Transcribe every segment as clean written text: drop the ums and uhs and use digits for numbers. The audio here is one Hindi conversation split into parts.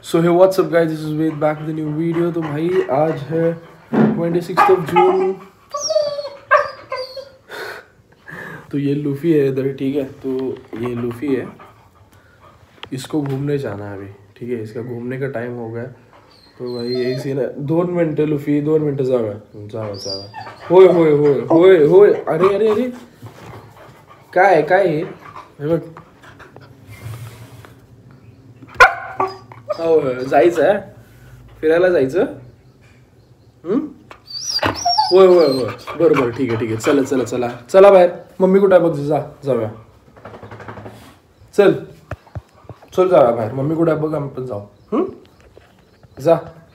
So hey what's up guys, this is Ved back with new video. तो भाई आज है 26 जून। तो ये लूफी है इधर, ठीक है। तो ये लूफी है, इसको घूमने जाना है अभी, ठीक है। इसका घूमने का टाइम हो गया। तो भाई यही सीन है। 2 मिनट लूफी, 2 मिनट जाओ जाओ। होए होए होए होए होए, अरे अरे अरे काय काय जायचं आहे फिरायला जायचं। होय होय होय, बरोबर, ठीक आहे चला चला चला चला बाहेर। मम्मी कुठे आहे बघ, जाऊया चल चल जाऊया बाहेर। मम्मी कुठे आहे बघ, आम्ही पण जाऊ। जा।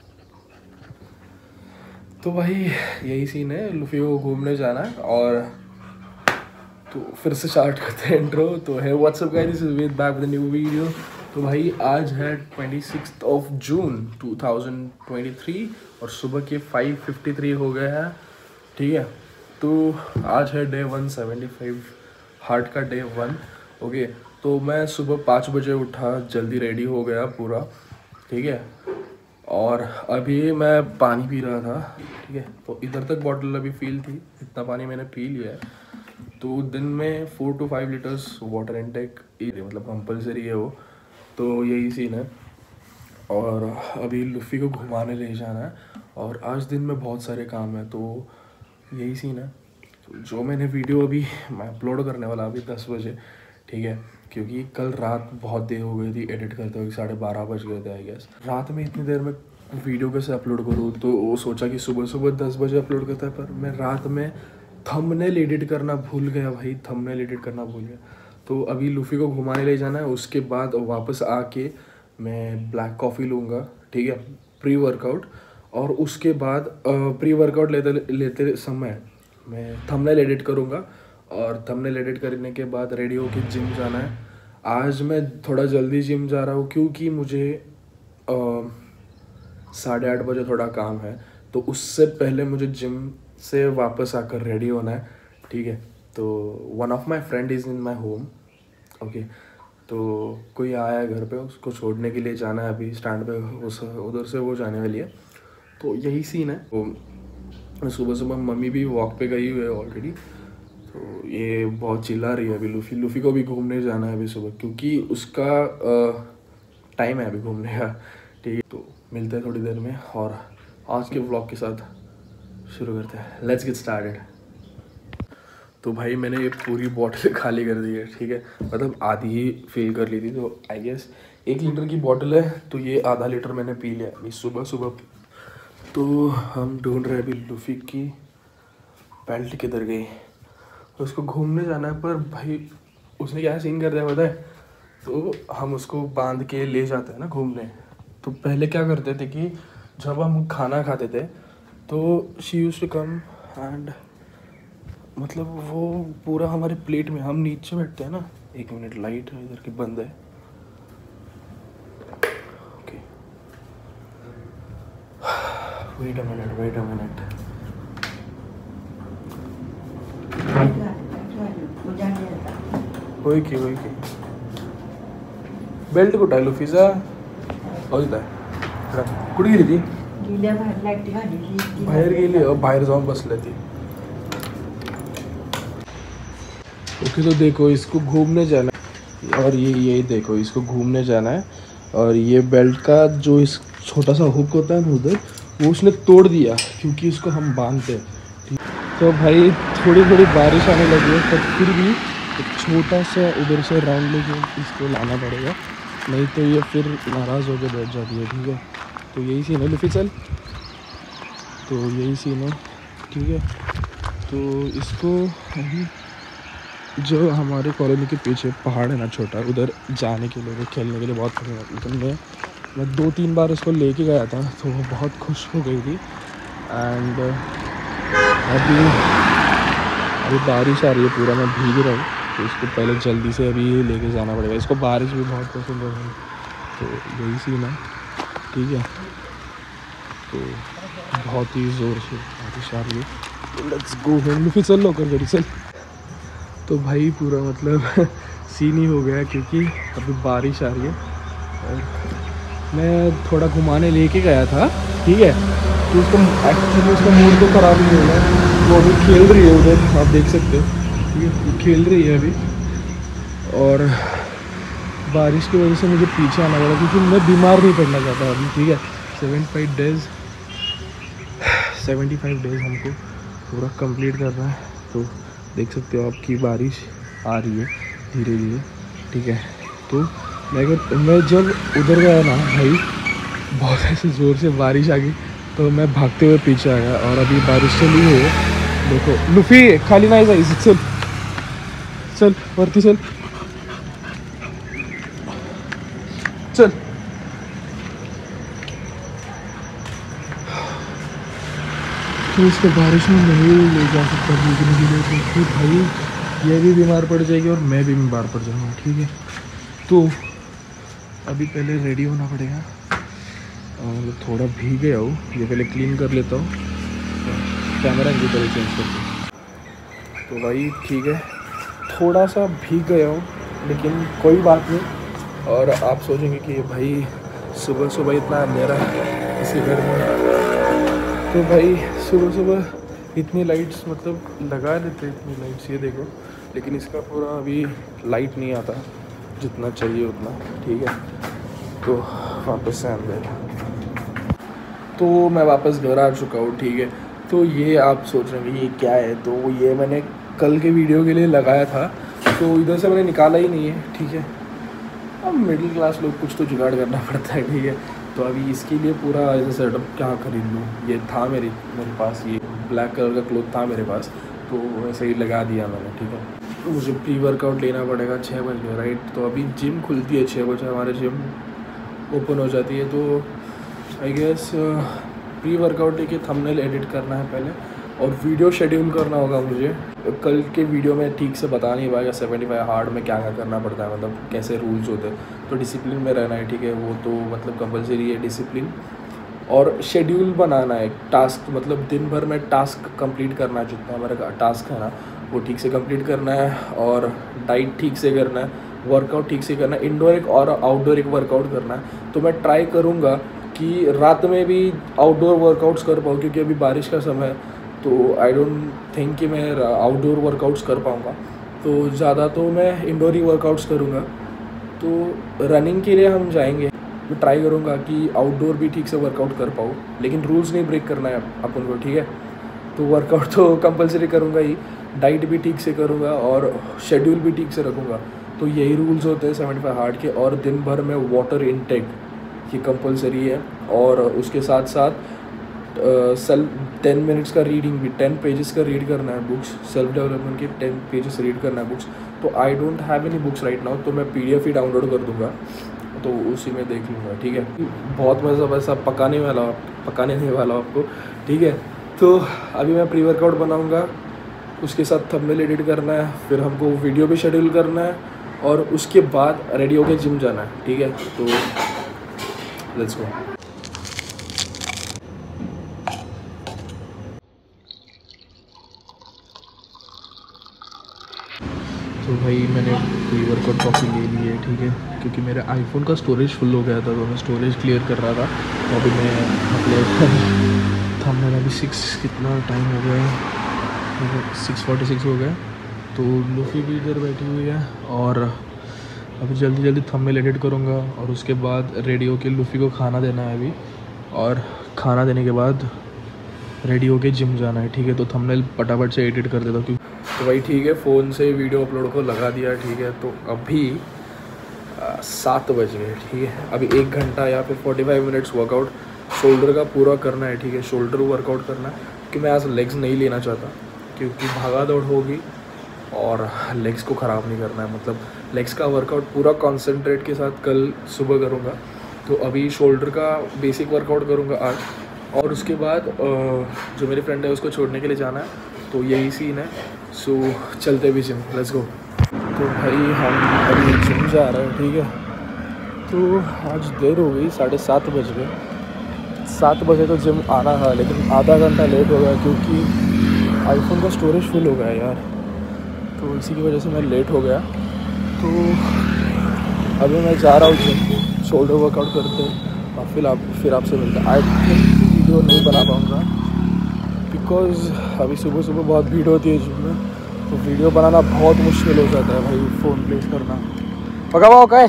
तो भाई यही सीन है, लूफी को घूमने जाना है। और तो फिर से स्टार्ट करते हैं इंट्रो। तो hey what's up guys, this is Ved back with new video. तो भाई आज है 26 जून 2023 और सुबह के 5:53 हो गए हैं, ठीक है। तो आज है डे 175, हार्ट का डे 1, ओके। तो मैं सुबह 5 बजे उठा, जल्दी रेडी हो गया पूरा, ठीक है। और अभी मैं पानी पी रहा था, ठीक है। तो इधर तक बॉटल अभी फील थी, इतना पानी मैंने पी लिया है। तो दिन में 4 to 5 लीटर्स वाटर इनटेक मतलब कंपलसरी है वो। तो यही सीन है। और अभी लूफी को घुमाने ले जाना है और आज दिन में बहुत सारे काम है। तो यही सीन है। तो जो मैंने वीडियो अभी मैं अपलोड करने वाला अभी 10 बजे, ठीक है। क्योंकि कल रात बहुत देर हो गई थी एडिट करते हुए, 12:30 बज गए थे आई गेस। रात में इतनी देर में वीडियो कैसे अपलोड करूँ, तो वो सोचा कि सुबह सुबह 10 बजे अपलोड करता है। पर मैं रात में थंबनेल एडिट करना भूल गया भाई, थंबनेल एडिट करना भूल गया। तो अभी लूफी को घुमाने ले जाना है, उसके बाद वापस आके मैं ब्लैक कॉफ़ी लूँगा, ठीक है, प्री वर्कआउट। और उसके बाद प्री वर्कआउट लेते समय मैं थंबनेल एडिट करूँगा। और थंबनेल एडिट करने के बाद रेडी होके जिम जाना है। आज मैं थोड़ा जल्दी जिम जा रहा हूँ क्योंकि मुझे 8:30 बजे थोड़ा काम है। तो उससे पहले मुझे जिम से वापस आकर रेडी होना है, ठीक है। तो one of my friend is in my home, okay. तो कोई आया है घर पे, उसको छोड़ने के लिए जाना है अभी स्टैंड पे, उधर से वो जाने वाली है। तो यही सीन है। तो सुबह सुबह मम्मी भी वॉक पे गई हुई है ऑलरेडी। तो ये बहुत चिल्ला रही है अभी। लूफी को भी घूमने जाना है अभी सुबह, क्योंकि उसका टाइम है अभी घूमने का, ठीक है। तो मिलते हैं थोड़ी देर में और आज के व्लॉग के साथ शुरू करते हैं। Let's get started. तो भाई मैंने ये पूरी बॉटल खाली कर दी है, ठीक है। मतलब आधी ही फिल कर ली थी। तो आई गेस 1 लीटर की बॉटल है, तो ये आधा लीटर मैंने पी लिया अभी सुबह सुबह। तो हम ढूंढ रहे हैं अभी लूफी की बेल्ट किधर गई। तो उसको घूमने जाना है, पर भाई उसने क्या सीन कर दिया पता है। तो हम उसको बांध के ले जाते हैं ना घूमने। तो पहले क्या करते थे कि जब हम खाना खाते थे तो she used to come and मतलब वो पूरा हमारे प्लेट में, हम नीचे बैठते हैं ना। 1 मिनट, लाइट है इधर की बंद है, ओके। Wait a minute. होय की बेल्ट कुठं आहे लुफीचा? इथं आहे। कुठे गेली ती? बाहेर गेली, बाहेर जाऊन बसले ती, ओके। तो देखो इसको घूमने जाना है और ये देखो इसको घूमने जाना है। और ये बेल्ट का जो इस छोटा सा हुक होता है ना उधर, वो उसने तोड़ दिया क्योंकि इसको हम बांधते हैं। तो भाई थोड़ी बारिश आने लगी है, पर फिर भी एक छोटा सा उधर से राउंड लेके इसको लाना पड़ेगा, नहीं तो ये फिर नाराज़ होकर बैठ जाती है, ठीक है। तो यही सीन है लूफी, चल। तो यही सीन है, ठीक है। तो इसको अभी जो हमारे कॉलोनी के पीछे पहाड़ है ना छोटा, उधर जाने के लिए, खेलने के लिए बहुत पसंद है। लेकिन मैं 2-3 बार उसको लेके गया था, तो वो बहुत खुश हो गई थी। एंड अभी बारिश आ रही है, पूरा मैं भीग रहा हूँ। तो इसको पहले जल्दी से अभी लेके जाना पड़ेगा। इसको बारिश भी बहुत पसंद है, तो यही सीन है, ठीक है। तो बहुत ही ज़ोर से बारिश आ रही है। लेट्स गो होम, फिर चल लो कर चल। तो भाई पूरा मतलब सीन ही हो गया, क्योंकि अभी बारिश आ रही है और मैं थोड़ा घुमाने लेके गया था, ठीक है। तो उसका एक्चुअली उसका मूड तो ख़राब ही हो गया, वो अभी खेल रही है उधर, आप देख सकते हो, ठीक है, वो खेल रही है अभी। और बारिश की वजह से मुझे पीछे आना पड़ा क्योंकि मैं बीमार नहीं पड़ना चाहता अभी, ठीक है। 75 डेज़ हमको पूरा कंप्लीट करना है। तो देख सकते हो आपकी बारिश आ रही है धीरे धीरे, ठीक है। तो मैं जब उधर गया ना भाई, बहुत ऐसे ज़ोर से बारिश आ गई, तो मैं भागते हुए पीछे आ गया। और अभी बारिश चली हुई है, देखो। लुफी खाली ना जाइए, चल चल वरती चल चल। तो इसको बारिश में नहीं ले जा सकता भीगने के लिए, क्योंकि भाई ये भी बीमार पड़ जाएगी और मैं भी बीमार पड़ जाऊँगा, ठीक है। तो अभी पहले रेडी होना पड़ेगा और थोड़ा भीग गया हूँ, ये पहले क्लीन कर लेता हूँ, कैमरा की तरह चेंज करके। तो भाई ठीक है, थोड़ा सा भीग गया हूँ लेकिन कोई बात नहीं। और आप सोचेंगे कि भाई सुबह सुबह इतना अंधेरा है इसी घर में, तो भाई सुबह सुबह इतनी लाइट्स मतलब लगा देते, इतनी लाइट्स, ये देखो। लेकिन इसका पूरा अभी लाइट नहीं आता जितना चाहिए उतना, ठीक है। तो वापस से अंदर, तो मैं वापस घर आ चुका हूँ, ठीक है। तो ये आप सोच रहे हैं ये क्या है, तो ये मैंने कल के वीडियो के लिए लगाया था, तो इधर से मैंने निकाला ही नहीं है, ठीक है। अब मिडिल क्लास लोग कुछ तो जुगाड़ करना पड़ता है, ठीक है। तो अभी इसके लिए पूरा ऐसा सेटअप क्या खरीद लूँ, ये था मेरे पास, ये ब्लैक कलर का क्लोथ था मेरे पास, तो वैसे ही लगा दिया मैंने, ठीक है। मुझे प्री वर्कआउट लेना पड़ेगा 6 बजे, राइट। तो अभी जिम खुलती है 6 बजे, हमारे जिम ओपन हो जाती है। तो आई गेस प्री वर्कआउट लेके थंबनेल एडिट करना है पहले, और वीडियो शेड्यूल करना होगा मुझे। कल के वीडियो में ठीक से बता नहीं पाएगा 75 हार्ड में क्या क्या करना पड़ता है, मतलब कैसे रूल्स होते हैं। तो डिसिप्लिन में रहना है, ठीक है, वो तो मतलब कंपलसरी है डिसिप्लिन। और शेड्यूल बनाना है, टास्क मतलब दिन भर में टास्क कंप्लीट करना है, जितना हमारा टास्क है ना वो ठीक से कंप्लीट करना है। और डाइट ठीक से करना है, वर्कआउट ठीक से करना है, इंडोर एक और आउटडोर एक वर्कआउट करना है। तो मैं ट्राई करूँगा कि रात में भी आउटडोर वर्कआउट्स कर पाऊँ, क्योंकि अभी बारिश का समय है, तो आई डोंट थिंक कि मैं आउटडोर वर्कआउट्स कर पाऊँगा। तो ज़्यादा तो मैं इंडोर ही वर्कआउट्स करूँगा। तो रनिंग के लिए हम जाएंगे, मैं ट्राई करूँगा कि आउटडोर भी ठीक से वर्कआउट कर पाऊँ, लेकिन रूल्स नहीं ब्रेक करना है अपन को, ठीक है। तो वर्कआउट तो कंपलसरी करूँगा ही, डाइट भी ठीक से करूँगा और शेड्यूल भी ठीक से रखूँगा। तो यही रूल्स होते हैं 75 हार्ड के। और दिन भर में वाटर इनटेक ये कंपलसरी है, और उसके साथ साथ सेल्फ 10 मिनट्स का रीडिंग भी, 10 पेजेस का रीड करना है बुक्स, सेल्फ डेवलपमेंट के 10 पेजेस रीड करना है बुक्स। तो I don't have any books right now, तो मैं PDF ही डाउनलोड कर दूँगा, तो उसी में देख लूँगा, ठीक है। बहुत मज़ा वैसा पकाने नहीं वाला आपको, ठीक है। तो अभी मैं प्री वर्कआउट बनाऊँगा, उसके साथ थंबनेल एडिट करना है, फिर हमको वीडियो भी शेड्यूल करना है, और उसके बाद रेडी होकर जिम जाना है, ठीक है। तो लेट्स गो। तो भाई मैंने प्री वर्कआउट कॉफ़ी ले ली है, ठीक है, क्योंकि मेरे आईफोन का स्टोरेज फुल हो गया था, तो मैं स्टोरेज क्लियर कर रहा था। तो अभी मैं अपने थंबनेल अभी 6 कितना टाइम हो गया, 6:46 हो गया। तो लूफी भी इधर बैठी हुई है, और अभी जल्दी जल्दी थंबनेल एडिट करूँगा, और उसके बाद रेडी होके लूफी को खाना देना है अभी, और खाना देने के बाद रेडी होके जिम जाना है, ठीक है। तो थंबनेल फटाफट से एडिट कर देता हूँ। तो भाई ठीक है, फ़ोन से वीडियो अपलोड को लगा दिया, ठीक है। तो अभी 7 बज गए, ठीक है। अभी 1 घंटा या फिर 45 मिनट्स वर्कआउट शोल्डर का पूरा करना है, ठीक है। शोल्डर वर्कआउट करना है, क्योंकि मैं आज लेग्स नहीं लेना चाहता, क्योंकि भागा दौड़ होगी और लेग्स को ख़राब नहीं करना है। मतलब लेग्स का वर्कआउट पूरा कॉन्सेंट्रेट के साथ कल सुबह करूँगा। तो अभी शोल्डर का बेसिक वर्कआउट करूँगा आज, और उसके बाद जो मेरे फ्रेंड है उसको छोड़ने के लिए जाना है, तो यही सीन है। सो चलते भी जिम, लेट्स गो। तो भाई हम अभी जिम जा रहे हैं, ठीक है। तो आज देर हो गई, 7:30 बज गए। 7 बजे तो जिम आना था, लेकिन आधा घंटा लेट हो गया, क्योंकि आईफोन का स्टोरेज फुल हो गया यार, तो इसी की वजह से मैं लेट हो गया। तो अभी मैं जा रहा हूँ जिम, शोल्डर वर्कआउट करते हैं, और फिर आपसे मिलता है। आई थिंक वीडियो नहीं बना पाऊँगा बिकॉज़ अभी सुबह सुबह बहुत भीड़ होती है जिम में, तो वीडियो बनाना बहुत मुश्किल हो जाता है भाई, फ़ोन प्लेस करना पका हुआ का है,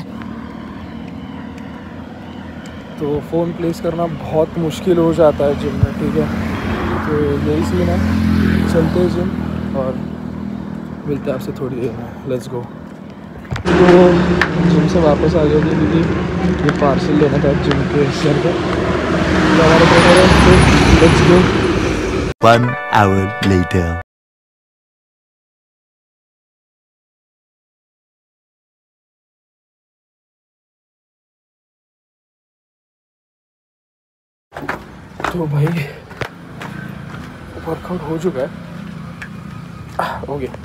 तो फ़ोन प्लेस करना बहुत मुश्किल हो जाता है जिम में, ठीक है। तो यही सीन है, चलते हैं जिम और मिलते हैं आपसे थोड़ी देर में। Let's go. तो जिम से वापस आ गए थे क्योंकि ये पार्सल लेना था जिम के सर पे, तो हमारे को लेट्स गो। 1 hour later. तो भाई वर्कआउट हो चुका है, हो गया।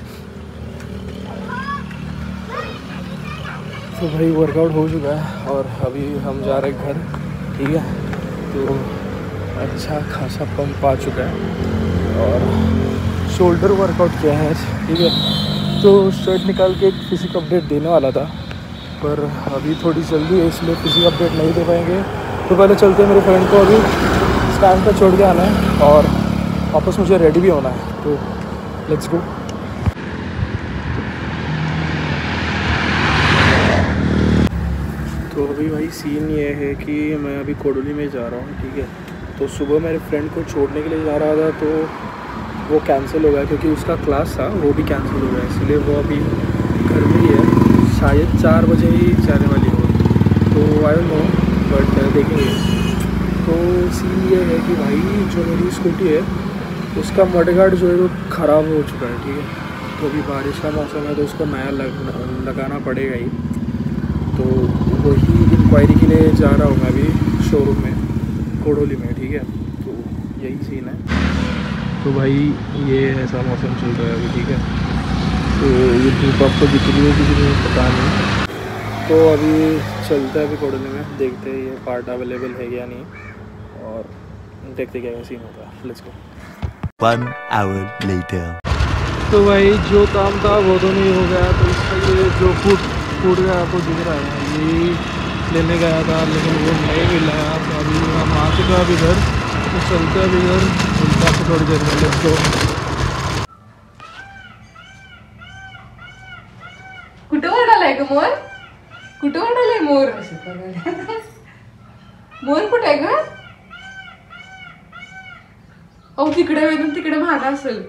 तो भाई वर्कआउट हो चुका है और अभी हम जा रहे हैं घर, ठीक है। तो अच्छा खासा पंप आ चुका है और शोल्डर वर्कआउट किया है, ठीक है। तो शर्ट निकाल के एक फिजिक अपडेट देने वाला था, पर अभी थोड़ी जल्दी है इसलिए फिजिक अपडेट नहीं दे पाएंगे। तो पहले चलते हैं, मेरे फ्रेंड को अभी स्टैंड पर छोड़ के आना है और वापस मुझे रेडी भी होना है, तो लेट्स गो। तो अभी भाई सीन ये है कि मैं अभी कोडोली में जा रहा हूँ, ठीक है। तो सुबह मेरे फ्रेंड को छोड़ने के लिए जा रहा था, तो वो कैंसिल हो गया क्योंकि उसका क्लास था, वो भी कैंसिल हो गया, इसलिए वो अभी घर में ही है। शायद 4 बजे ही जाने वाली हो, तो आई डोंट नो, बट देखेंगे। तो सीन ये है कि भाई जो मेरी स्कूटी है उसका मडगार्ड जो है वो ख़राब हो चुका है, ठीक है। तो अभी बारिश का मौसम है तो उसको नया लगाना पड़ेगा ही, तो वही इंक्वायरी के लिए जा रहा हूँ मैं अभी शोरूम में कोडोली में, ठीक है। तो यही सीन है। तो भाई ये ऐसा मौसम चल रहा है अभी, ठीक है। तो ये धूप आपको दिख रही है किसी को पता नहीं। तो अभी चलते हैं अभी कोडोली में, देखते हैं ये पार्ट अवेलेबल है या नहीं और देखते क्या सीन होता है। Let's go. 1 hour later. तो भाई जो काम था वो तो नहीं हो गया, तो इसका ये जो फूड का आपको दिख रहा है ये लेने गया था लेकिन वो नहीं मिला है। तो अभी हम आ चुका है अभी घर, तो चलते हैं अभी घर, मिलते हैं थोड़ी देर में। Let's go. कुठं ओरडालाय ग मोर? कुठं ओरडालाय मोर? मोर कुठे आहे ग? अहो तिकडे वेधून तिकडे भागा असेल।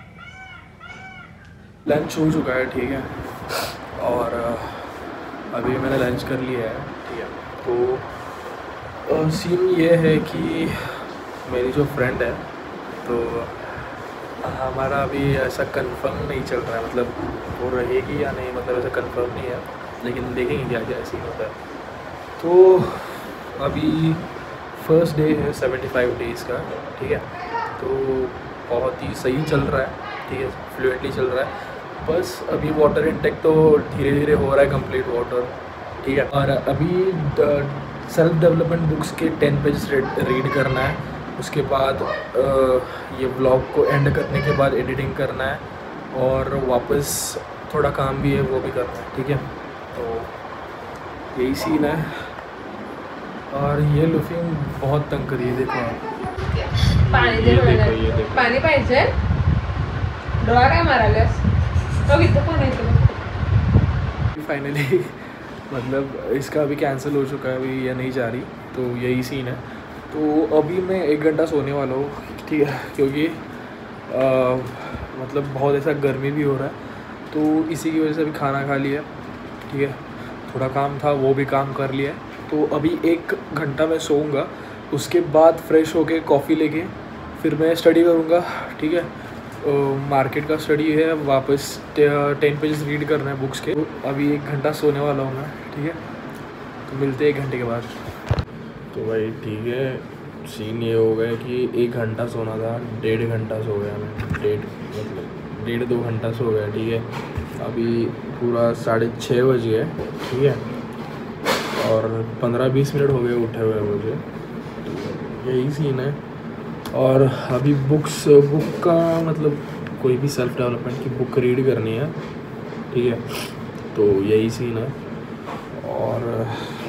लंच हो चुका है, ठीक है। और अभी मैंने लंच कर लिया है, ठीक है। तो सीन ये है कि मेरी जो फ्रेंड है, तो हमारा अभी ऐसा कंफर्म नहीं चल रहा है, मतलब वो रहेगी या नहीं, मतलब ऐसा कंफर्म नहीं है, लेकिन देखेंगे क्या क्या सीन होता है। तो अभी फर्स्ट डे है 75 डेज़ का, ठीक है। तो बहुत ही सही चल रहा है, ठीक है, फ्लुएंटली चल रहा है। बस अभी वाटर इनटेक तो धीरे धीरे हो रहा है कंप्लीट वाटर, ठीक है। और अभी सेल्फ डेवलपमेंट बुक्स के 10 पेज रीड करना है, उसके बाद ये व्लॉग को एंड करने के बाद एडिटिंग करना है और वापस थोड़ा काम भी है वो भी करना है, ठीक है। तो यही सीन है। और ये लुफिंग बहुत तंग करी है, देखो आप, पाणी दे डोळ्याला. पाणी पाहिजे? डोळा काय मारायलास? बघ इथं पण आहे तुला. फाइनली मतलब इसका अभी कैंसिल हो चुका है, अभी ये नहीं जा रही, तो यही सीन है। तो अभी मैं 1 घंटा सोने वाला हूँ, ठीक है, क्योंकि मतलब बहुत ऐसा गर्मी भी हो रहा है, तो इसी की वजह से अभी खाना खा लिया, ठीक है। थोड़ा काम था वो भी काम कर लिया, तो अभी 1 घंटा मैं सोऊंगा, उसके बाद फ्रेश होके कॉफ़ी लेके फिर मैं स्टडी करूँगा, ठीक है। मार्केट का स्टडी है, वापस 10 पेजेस रीड करना है बुक्स के। तो अभी 1 घंटा सोने वाला हूँ मैं, ठीक है। तो मिलते हैं 1 घंटे के बाद। तो भाई ठीक है, सीन ये हो गया कि 1 घंटा सोना था, 1.5 घंटा सो गया मैं, 1.5-2 घंटा सो गया, ठीक है। अभी पूरा 6:30 बज गए, ठीक है, और 15-20 मिनट हो गए उठे हुए मुझे, यही सीन है। और अभी बुक का मतलब कोई भी सेल्फ डेवलपमेंट की बुक रीड करनी है, ठीक है, तो यही सीन है। और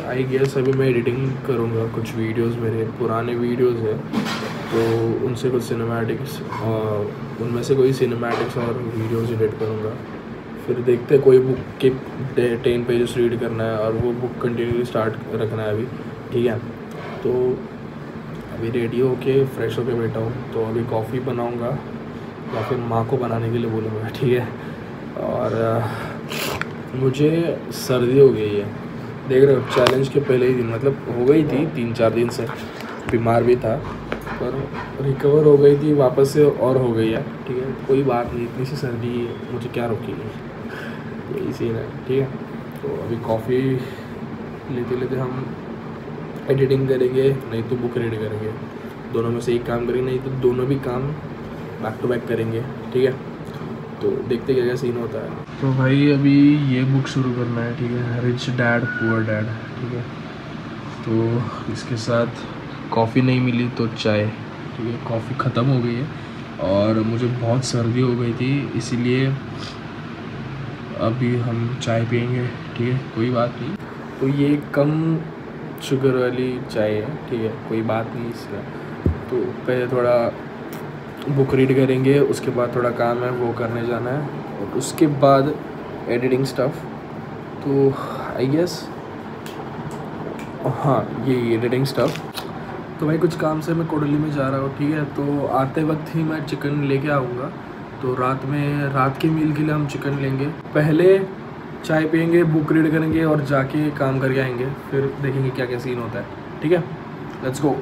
आई गेस अभी मैं एडिटिंग करूँगा कुछ वीडियोस, मेरे पुराने वीडियोस है तो उनसे कुछ सिनेमैटिक्स, उनमें से कोई सिनेमैटिक्स और वीडियोस एडिट करूँगा। फिर देखते हैं, कोई बुक के 10 पेजेस रीड करना है और वो बुक कंटिन्यूली स्टार्ट रखना है अभी, ठीक है। तो अभी रेडी होके फ्रेश होके बैठा हूँ, तो अभी कॉफ़ी बनाऊँगा या फिर माँ को बनाने के लिए बोलूँगा, ठीक है। और मुझे सर्दी हो गई है, देख रहे हो, चैलेंज के पहले ही दिन, मतलब हो गई थी 3-4 दिन से, बीमार भी था पर रिकवर हो गई थी वापस से और हो गई है, ठीक है। कोई बात नहीं, इतनी सी सर्दी मुझे क्या रोकेगी, यही सीन है, ठीक है। तो अभी कॉफ़ी लेते लेते हम एडिटिंग करेंगे, नहीं तो बुक रीड करेंगे, दोनों में से एक काम करेंगे, नहीं तो दोनों भी काम बैक टू बैक करेंगे, ठीक है। तो देखते क्या क्या सीन होता है। तो भाई अभी ये बुक शुरू करना है, ठीक है, रिच डैड पुअर डैड, ठीक है। तो इसके साथ कॉफ़ी नहीं मिली तो चाय, ठीक है। कॉफ़ी ख़त्म हो गई है और मुझे बहुत सर्दी हो गई थी, इसीलिए अभी हम चाय पियेंगे, ठीक है, कोई बात नहीं। तो ये कम शुगर वाली चाय है, ठीक है, कोई बात नहीं इसका। तो पहले थोड़ा बुक रीड करेंगे, उसके बाद थोड़ा काम है वो करने जाना है, और उसके बाद एडिटिंग स्टफ। तो आई गेस हाँ, ये एडिटिंग स्टफ। तो भाई कुछ काम से मैं कोडली में जा रहा हूँ, ठीक है। तो आते वक्त ही मैं चिकन लेके आऊँगा, तो रात के मील के लिए हम चिकन लेंगे, पहले चाय पियेंगे, बुक रीड करेंगे और जाके काम करके आएंगे, फिर देखेंगे क्या क्या सीन होता है, ठीक है। Let's go.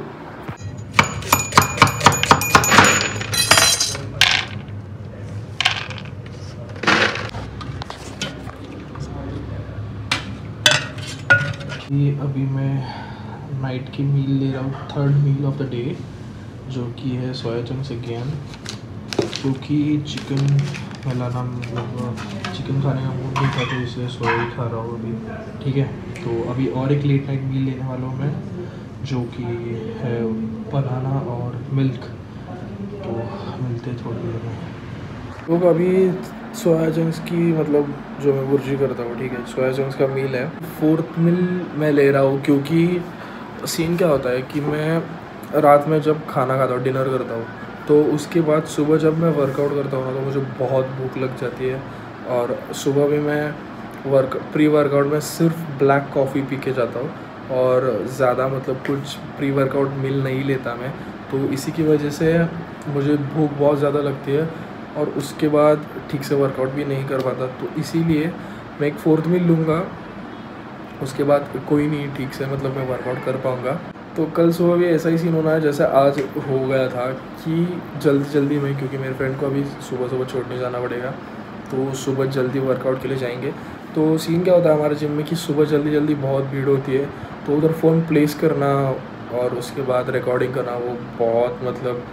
ये अभी मैं नाइट की मील ले रहा हूँ, 3rd meal of the day, जो कि है सोया चंक्स अगेन, क्योंकि चिकन मिलाना, मतलब चिकन खाने का मूड नहीं था, तो इसलिए सोया ही खा रहा हूँ अभी, ठीक है। तो अभी और एक लेट नाइट मील लेने वाला हूँ मैं, जो कि है बनाना और मिल्क। तो मिलते थोड़ी देर में। लोग अभी सोया चंक्स की, मतलब जो मैं बुर्जी करता हूँ, ठीक है, सोया चंक्स का मील है, 4th मील मैं ले रहा हूँ, क्योंकि सीन क्या होता है कि मैं रात में जब खाना खाता हूँ, डिनर करता हूँ, तो उसके बाद सुबह जब मैं वर्कआउट करता हूँ ना, तो मुझे बहुत भूख लग जाती है, और सुबह भी मैं प्री वर्कआउट में सिर्फ ब्लैक कॉफ़ी पी के जाता हूँ, और ज़्यादा मतलब कुछ प्री वर्कआउट मील नहीं लेता मैं। तो इसी की वजह से मुझे भूख बहुत ज़्यादा लगती है, और उसके बाद ठीक से वर्कआउट भी नहीं कर पाता। तो इसीलिए मैं एक 4th मील लूँगा, उसके बाद कोई नहीं ठीक से, मतलब मैं वर्कआउट कर पाऊँगा। तो कल सुबह भी ऐसा ही सीन होना है जैसे आज हो गया था, कि जल्दी में, क्योंकि मेरे फ्रेंड को अभी सुबह छोड़ने जाना पड़ेगा, तो सुबह जल्दी वर्कआउट के लिए जाएंगे। तो सीन क्या होता है हमारे जिम में कि सुबह जल्दी बहुत भीड़ होती है, तो उधर फ़ोन प्लेस करना और उसके बाद रिकॉर्डिंग करना, वो बहुत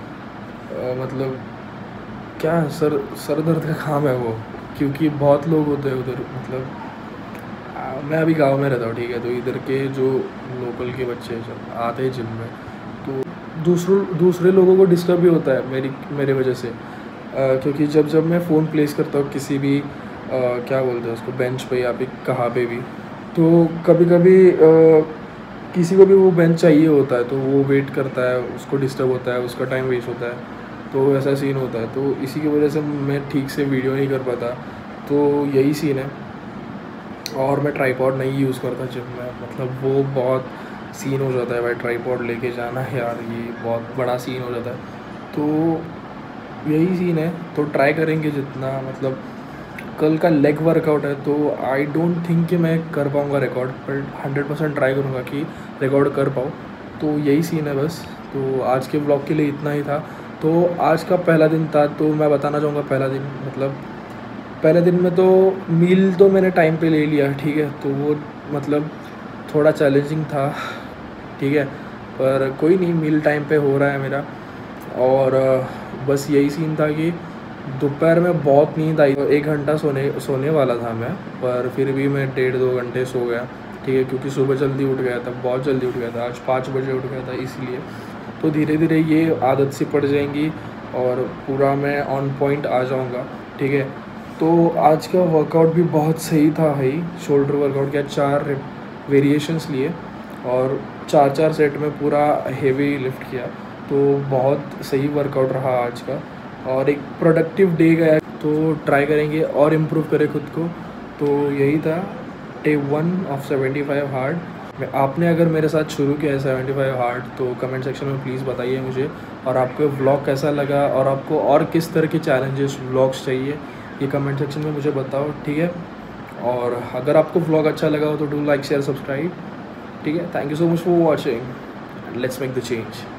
मतलब क्या सर दर्द का काम है वो, क्योंकि बहुत लोग होते हैं उधर। मतलब मैं अभी गांव में रहता हूँ, ठीक है, तो इधर के जो लोकल के बच्चे जब आते हैं जिम में, तो दूसरे लोगों को डिस्टर्ब भी होता है मेरे वजह से, क्योंकि जब मैं फ़ोन प्लेस करता हूँ किसी भी क्या बोलते हैं उसको, बेंच पे या फिर कहाँ पे भी, तो कभी किसी को भी वो बेंच चाहिए होता है, तो वो वेट करता है, उसको डिस्टर्ब होता है, उसका टाइम वेस्ट होता है, तो ऐसा सीन होता है। तो इसी की वजह से मैं ठीक से वीडियो नहीं कर पाता, तो यही सीन है। और मैं ट्राईपॉड नहीं यूज़ करता जिम में, मतलब वो बहुत सीन हो जाता है भाई, ट्राईपॉड लेके जाना है यार, ये बहुत बड़ा सीन हो जाता है। तो यही सीन है, तो ट्राई करेंगे जितना, मतलब कल का लेग वर्कआउट है, तो आई डोंट थिंक कि मैं कर पाऊँगा रिकॉर्ड, पर 100% ट्राई करूँगा कि रिकॉर्ड कर पाऊँ। तो यही सीन है बस। तो आज के ब्लॉग के लिए इतना ही था। तो आज का पहला दिन था, तो मैं बताना चाहूँगा पहला दिन, मतलब पहले दिन में तो मील तो मैंने टाइम पे ले लिया, ठीक है, तो वो मतलब थोड़ा चैलेंजिंग था, ठीक है, पर कोई नहीं, मील टाइम पे हो रहा है मेरा। और बस यही सीन था कि दोपहर में बहुत नींद आई, 1 घंटा सोने वाला था मैं, पर फिर भी मैं 1.5-2 घंटे सो गया, ठीक है, क्योंकि सुबह जल्दी उठ गया था, बहुत जल्दी उठ गया था, आज 5 बजे उठ गया था, इसलिए। तो धीरे धीरे ये आदत सी पड़ जाएंगी और पूरा मैं ऑन पॉइंट आ जाऊँगा, ठीक है। तो आज का वर्कआउट भी बहुत सही था भाई, शोल्डर वर्कआउट किया, वेरिएशंस लिए और 4 सेट में पूरा हेवी लिफ्ट किया। तो बहुत सही वर्कआउट रहा आज का और एक प्रोडक्टिव डे गया। तो ट्राई करेंगे और इम्प्रूव करें खुद को। तो यही था डे 1 ऑफ 75 हार्ड। आपने अगर मेरे साथ शुरू किया है 75 हार्ड तो कमेंट सेक्शन में प्लीज़ बताइए मुझे, और आपको व्लॉग कैसा लगा और आपको और किस तरह के चैलेंजेस व्लॉग्स चाहिए ये कमेंट सेक्शन में मुझे बताओ, ठीक है। और अगर आपको व्लॉग अच्छा लगा हो तो डू लाइक शेयर सब्सक्राइब, ठीक है। Thank you so much for watching, let's make the change.